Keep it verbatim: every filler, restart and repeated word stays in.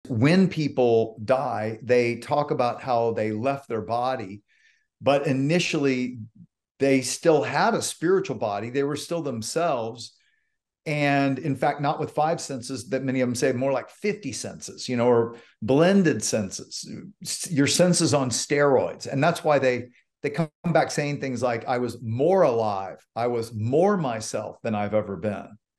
when people die, they talk about how they left their body, but initially they still had a spiritual body. They were still themselves. And in fact, not with five senses that many of them say, more like fifty senses, you know, or blended senses, your senses on steroids. And that's why they, they come back saying things like, I was more alive. I was more myself than I've ever been.